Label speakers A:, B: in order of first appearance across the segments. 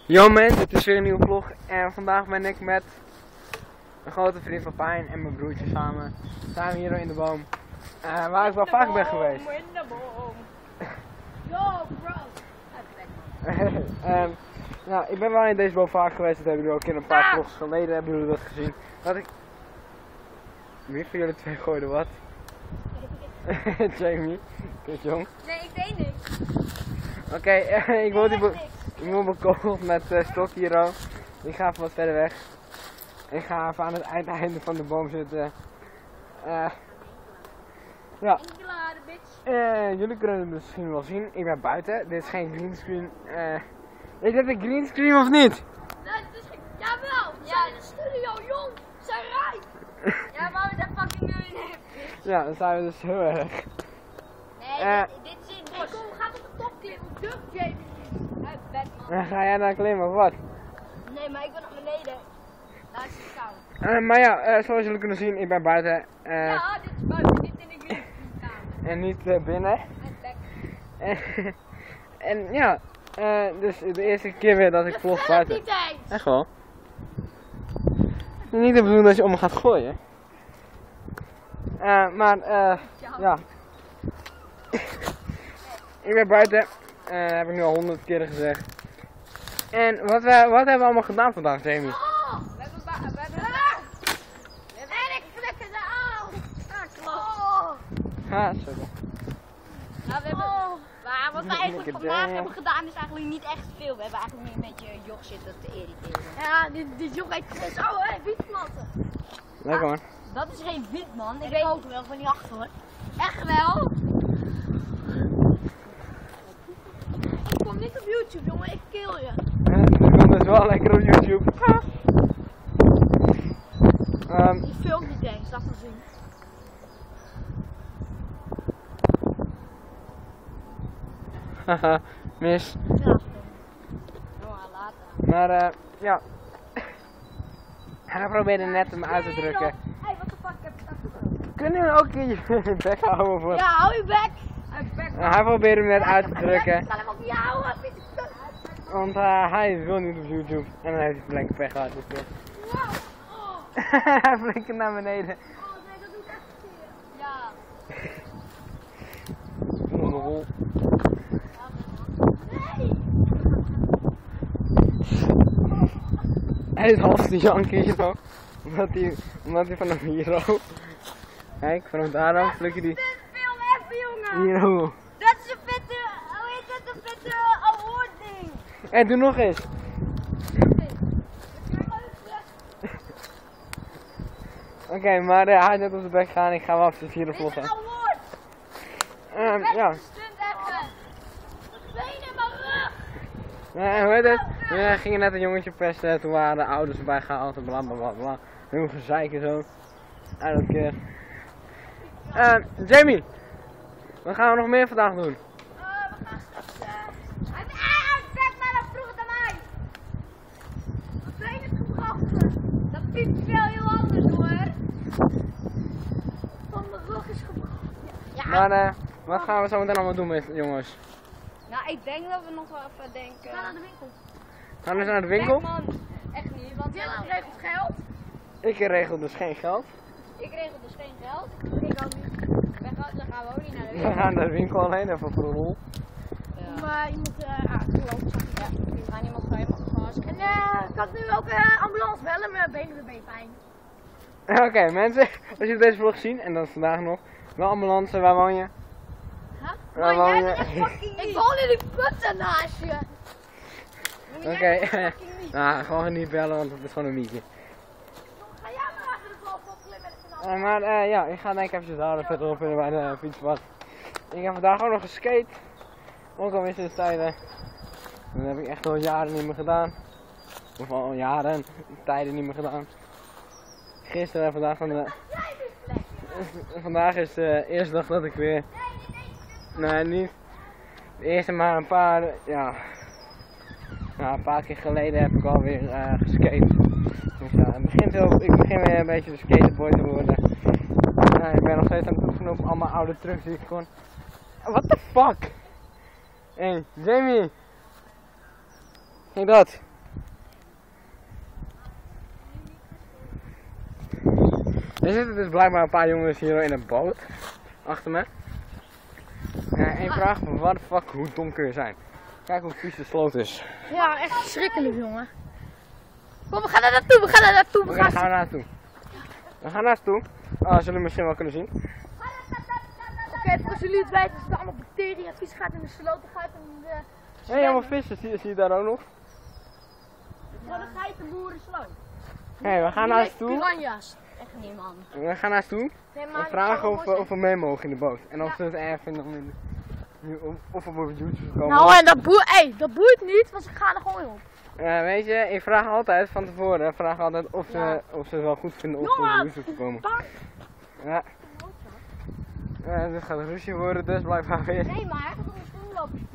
A: Yo mensen, het is weer een nieuwe vlog en vandaag ben ik met een grote vriend van Pijn en mijn broertje samen. Zijn we hier in de boom, waar ik wel vaak ben geweest.
B: In de boom. Yo bro.
A: Nou, ik ben wel in deze boom vaak geweest, dat hebben jullie ook in een paar vlogs geleden hebben jullie dat gezien. Dat ik... Wie van jullie twee gooide wat? Jamie, kut jong.
B: Nee, ik deed niks.
A: Oké, ik wil mijn kogel met stok hier ook. Ik ga even wat verder weg. Ik ga even aan het einde van de boom zitten. Ja. Jullie kunnen het misschien wel zien. Ik ben buiten. Dit is geen greenscreen. Is dit een greenscreen of niet?
B: Nee, het is geen... Jawel! We zijn in de studio, jong! We zijn rijk! Ja, maar we zijn fucking miljonair.
A: Ja, dan zijn we dus heel erg.
B: Nee, dit is in bos. Kom, we gaan op de top klimmen. Duck Jamie. Batman.
A: Ga jij nou klimmen of wat?
B: Nee, maar ik ben naar beneden. Daar is het koud.
A: Maar ja, zoals jullie kunnen zien, ik ben buiten.
B: Ja, dit is buiten. Dit in de greenkamer.
A: En niet binnen. En ja, dus de eerste keer weer dat ik vlog buiten. Echt wel? Het is niet de bedoeling dat je om me gaat gooien. Ja. Ik ben buiten. Heb ik nu al 100 keer gezegd. En wat hebben we allemaal gedaan vandaag, Jamie?
B: Oh, we hebben... En ik flikker ze aan!
A: Ha, sorry.
B: Nou, we hebben... Maar wat we eigenlijk vandaag hebben gedaan is eigenlijk niet echt veel. We hebben eigenlijk meer een beetje Jog zitten te irriteren. Ja, dit Jog heet zo, hè, wietplanten.
A: Lekker man.
B: Dat is geen wiet, man. Ik weet ook wel van die achter. Echt wel? Ik kom niet op YouTube, jongen. Ik kill je.
A: Ik kom dus wel lekker op YouTube.
B: Die filmt niet eens, laat maar zien.
A: Haha, mis.
B: Ja, jongen, later.
A: Maar ja. Hij probeerde net hem uit te drukken.
B: Hey, wat de fuck heb ik dat?
A: Kunnen we ook in je bek houden voor?
B: Ja, hou je bek!
A: Hij probeerde hem net uit te drukken.
B: Ik kan hem ook niet houden.
A: Want hij wil niet op YouTube. En dan heeft hij flinke pech gehad. Dus, hij flikkert naar beneden.
B: Oh nee, dat doet echt zeer. Ja.
A: Onderrol.
B: Nee!
A: Hij is half te janken hier zo. Omdat hij vanaf hier zo. Kijk, vanaf daar ook flikker die.
B: Film even, jongen!
A: Hier zo.
B: Dat is een vette, hoe heet dat, een vette award ding.
A: Hé, doe nog eens. Oké, maar hij is net op zijn bek gaan. Ik ga wel even hier de vlog
B: Dit is
A: gaan.
B: een award!
A: Ja.
B: Stunt even. Benen in mijn rug!
A: Hoe heet het? We gingen net een jongetje pesten. Toen waren de ouders erbij gehaald. En blablabla. Heel gezeik en zo. Elke keer. Jamie. Wat gaan we nog meer vandaag doen?
B: We gaan straks, hij zegt maar dat vroeger dan mij. Wat ben je het gebracht? Dat piept wel heel anders hoor. Van mijn rug is gebracht. Ja.
A: Maar wat gaan we zo meteen allemaal doen met jongens?
B: Nou, ik denk dat we nog wel even denken. We gaan naar de winkel.
A: Gaan we eens naar de winkel?
B: Nee, man, echt niet, want Dylan regelt geld.
A: Ik regel dus geen geld.
B: Ik regel dus geen geld. Ik ook niet. Dan gaan we ook niet naar de
A: We
B: winkel.
A: gaan naar de winkel alleen even voor de rol.
B: Ja. Maar je moet aangelopen. Ja, we gaan iemand van helemaal gas. En kan ik nu ook ambulance bellen? Mijn benen weer pijn.
A: Oké, mensen, als jullie deze vlog zien, en dat is vandaag nog, wel ambulance, waar woon je?
B: Huh?
A: Waar woon je?
B: Ik woon in die putten naast je.
A: Oké, nou, gewoon niet bellen, want het is gewoon een mietje.
B: Ga jij maar even de vlog opklimmen.
A: Maar ja, ik ga denk ik eventjes daar verderop in bij de fietspad. Ik heb vandaag ook nog geskate. Ook al is het tijden. Dat heb ik echt al jaren niet meer gedaan. Of al jaren, tijden niet meer gedaan. Gisteren en vandaag vandaag is de eerste dag dat ik weer... Nee, niet. De eerste maar een paar, ja... Nou, een paar keer geleden heb ik alweer geskate. Dus ja, ik begin weer een beetje de skaterboy te worden. Ik ben nog steeds aan het oefenen op allemaal oude trucks die ik kon. What the fuck? Hey, Jamie! Kijk dat! Er zitten dus blijkbaar een paar jongens hier in een boot. Achter me. En vraag me, what the fuck, hoe dom kun je zijn? Kijk hoe vies de sloot is.
B: Ja, echt verschrikkelijk, jongen. Kom, we gaan daar naartoe, we gaan daar naartoe.
A: We gaan naartoe. We gaan naartoe. Oh, zullen jullie misschien wel kunnen zien.
B: Oké, voor jullie het weten, er zitten allemaal bacteriën. Vies gaat in de sloot, dan gaat in de...
A: Hé, allemaal vissen, zie je daar ook nog?
B: Gewoon een geitenboeren sloot.
A: Hé, we gaan naartoe.
B: Piranha's. Echt niet, man.
A: We gaan naartoe.
B: Nee,
A: We vragen of we mee mogen in de boot. En of ze het erg vinden om of we op YouTube komen.
B: Nou, en dat boeit niet, want ze gaan er gewoon op.
A: Weet je, ik vraag altijd van tevoren, of ze het wel goed vinden om op YouTube te komen. Ja. Dit gaat ruzie worden, dus blijkbaar weer.
B: Nee, maar hij gaat op de stoel lopen.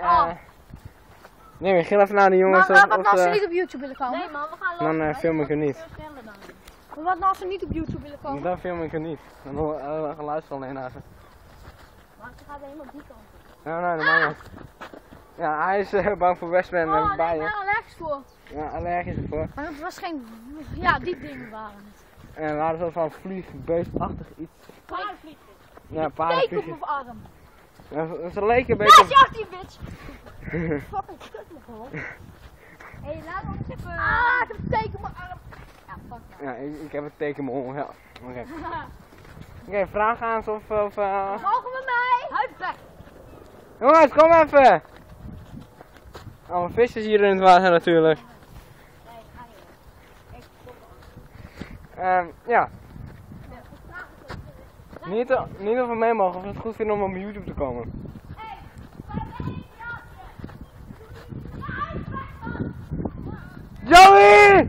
A: Nee, maar ga even naar de jongens.
B: Maar wat nou als ze niet op YouTube willen komen? Nee, man, we gaan lopen.
A: Dan film ik er niet.
B: Maar wat nou als ze niet op YouTube willen komen?
A: Dan film ik er niet. Dan luister alleen naar ze.
B: Maar ze gaat helemaal die kant.
A: Ja, nee, dat mag niet. Ja, hij is bang voor Westman en bij
B: ik ben allergisch voor.
A: Ja, allergisch ervoor.
B: Maar het was geen... Ja, die dingen waren het.
A: En we waren zo van vliegbeestachtig iets.
B: Paardenvliegen.
A: Ja,
B: Steek
A: paardenvliegen.
B: op mijn arm.
A: Ja, ze leken een beetje...
B: Ja, je die bitch! Fucking kut me gewoon. Hé, laat ons even... Ah, ik heb een teken op mijn arm. Ja, fuck nou.
A: Ja, ik heb een teken in mijn oor, ja. Oké, vraag aan ze of...
B: Mogen we mee? Huid weg!
A: Jongens, kom even! Allemaal visjes hier in het water natuurlijk.
B: Nee, ik ga niet meer.
A: Ja. Niet of we mee mogen, of we het goed vinden om op YouTube te komen. Joey!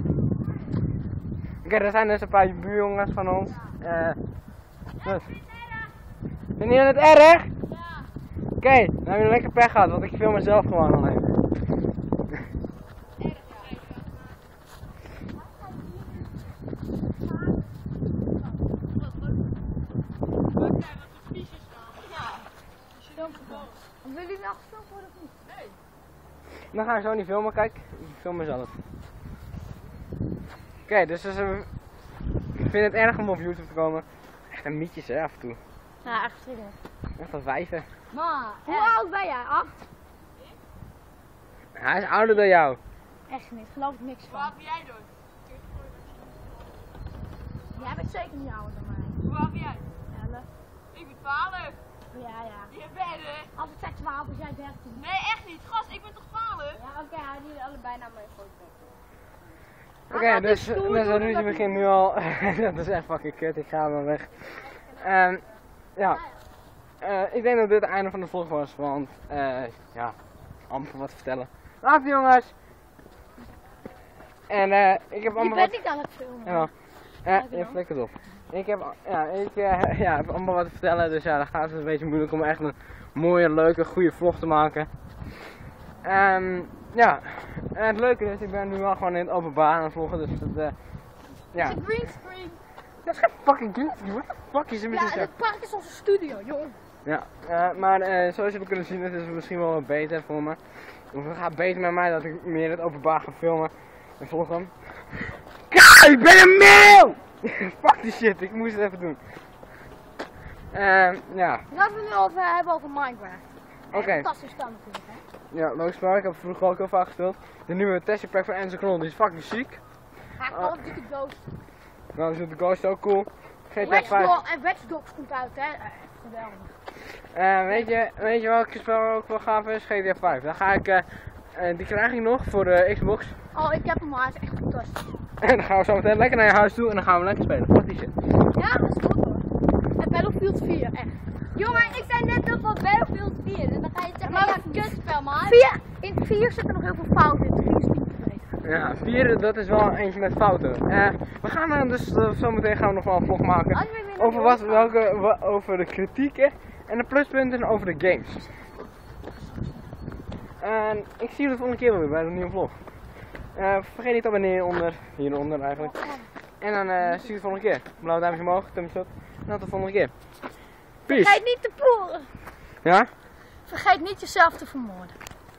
A: Oké, er zijn dus een paar buurjongens van ons. Dus. Vind je het erg?
B: Ja.
A: Oké, dan heb je lekker pech gehad, want ik film mezelf gewoon alleen.
B: Wil jullie nou gefilmd worden of niet? Nee.
A: Dan ga ik zo niet filmen, kijk, ik film mezelf. Oké, dus ik vind het erg om op YouTube te komen. Echt een mietjes hè, af en toe.
B: Ja, echt verschrikkelijk.
A: Echt wat wijven.
B: Ma, hoe oud ben jij? 8?
A: Hij is ouder dan jou.
B: Echt niet, geloof ik niks van.
C: Hoe oud ben jij dan?
B: Jij bent zeker niet ouder dan mij.
C: Hoe oud ben jij?
B: 11.
C: Ik ben 12.
B: Ja.
C: Je bent er.
B: Als ik zeg 12, is jij 13.
C: Nee, echt niet. Gast, ik ben toch 12?
B: Ja, oké, hij die allebei naar mij gooit.
A: Oké, dus de ruzie begint nu al. Dat is echt fucking kut, ik ga maar weg. Ja. Ik denk dat dit het einde van de vlog was, want ja, amper wat vertellen. Later jongens! En ik heb allemaal
B: Je bent niet aan het filmen.
A: je flikkert op. Ik heb allemaal wat te vertellen, dus ja, dan gaat het een beetje moeilijk om echt een mooie, leuke, goede vlog te maken. Ja, en het leuke is, ik ben nu wel gewoon in het openbaar aan het vloggen, dus dat, ja.
B: Het is een greenscreen.
A: Dat is geen fucking greenscreen, what the fuck is er met
B: Ja,
A: dit?
B: het park is onze studio, jongen.
A: Ja, maar zoals jullie kunnen zien, het is misschien wel wat beter voor me. Of het gaat beter met mij dat ik meer het openbaar ga filmen en vloggen. Kijk, ik ben een mail! Fuck die shit, ik moest het even doen. Ja.
B: Laten we het nu hebben over Minecraft.
A: Oké.
B: Fantastisch spel natuurlijk, hè.
A: Ja, logisch maar, ik heb het vroeger ook heel vaak gespeeld. De nieuwe Tessie Pack van Enzo Knol, die is fucking ziek.
B: Ga ik wel dikke Ghost.
A: Nou, is de Ghost ook cool. GTA 5.
B: En Watch Dogs komt uit, hè. Geweldig.
A: Weet je welke spel ook wel gaaf is? GTA 5. Dan ga ik, die krijg ik nog voor de Xbox.
B: Oh, ik heb hem, maar hij is echt fantastisch.
A: En dan gaan we zo meteen lekker naar je huis toe en dan gaan we lekker spelen. Fuck die shit.
B: Ja, dat is goed hoor. En Battlefield 4, echt.
C: Jongen, ik zei net op van Battlefield 4 en dan ga je zeggen,
B: Maar
C: ja, kutspel man.
B: In 4 zitten nog heel veel fouten in. 3 is niet verbeterd.
A: Ja, 4, dat is wel eentje met fouten. We gaan dus zometeen gaan we nog wel een vlog maken over de kritieken en de pluspunten en over de games. En ik zie jullie de volgende keer wel weer bij een nieuwe vlog. Vergeet niet te abonneren hieronder eigenlijk. En dan zie je de volgende keer. Blauw duimpje omhoog, thumbs up. En tot de volgende keer. Peace.
B: Vergeet niet te poelen.
A: Ja?
B: Vergeet niet jezelf te vermoorden.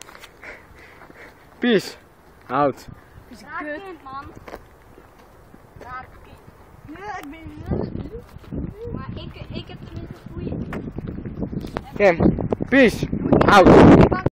A: Peace. Out.
B: Is
C: Raak
B: kut.
C: kind man. Raak kind.
B: Maar ik heb tenminste goede.
A: Oké, peace, out.